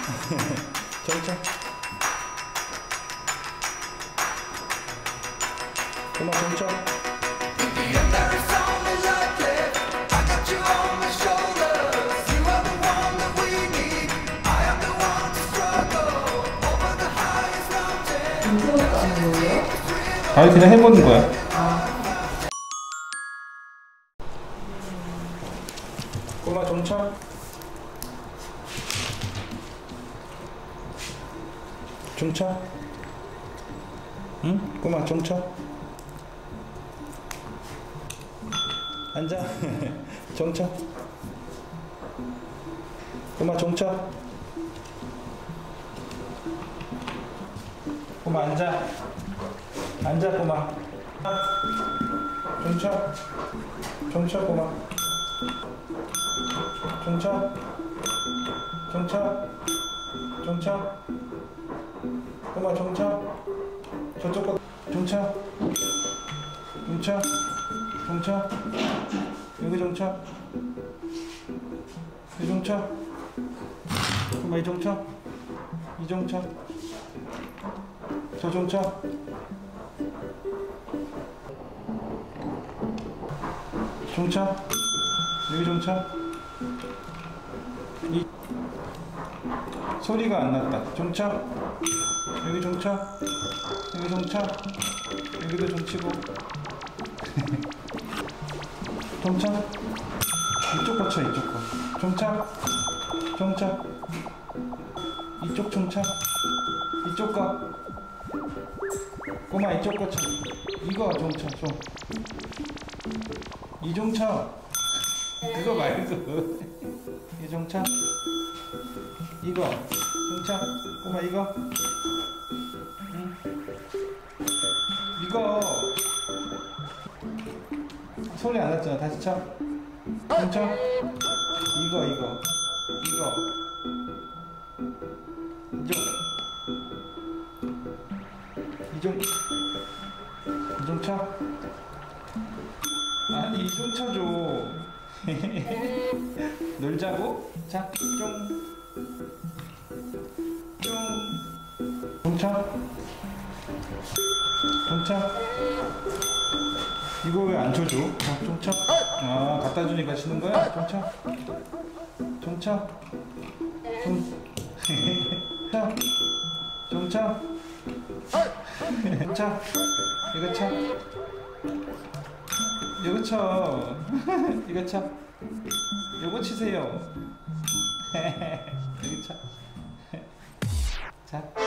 정차. 그만 정차. 아니 그냥 해보는 거야. 꼬마 정차. 정차. 응? 꼬마 정차. 앉아. 정차. 꼬마 정차. 꼬마 앉아. 앉아 꼬마. 정차. 정차 꼬마. 정차. 정차. 정차. 꼬마 정차. 저쪽 거. 정차. 정차. 정차. 여기 정차. 이 정차. 꼬마 이 정차. 이 정차. 저 정차. 정차. 여기 정차. 이 소리가 안 났다. 정차. 여기 정차. 여기 정차. 여기도 정치고. 정차. 이쪽 거쳐 이쪽 거. 정차. 정차. 이쪽 정차. 이쪽 거. 꼬마 이쪽 거쳐. 이거 정차 좀. 이 정차. 그거 말고. 이 정차. 이거 정차. 꼬마 이거. 응. 이거 소리 안 났잖아. 다시 차. 정차. 이거 이거 이정 이정차. 아니 이정차 줘. 놀자고? 자, 정차. 정차. 이거 왜 안 쳐줘? 자, 정차. 아, 갖다 주니까 치는 거야? 정차. 정차. 차. 정차. 정차. 이거 차. 이거 쳐. 이거 차. 요거 치세요. 여기 차. 자.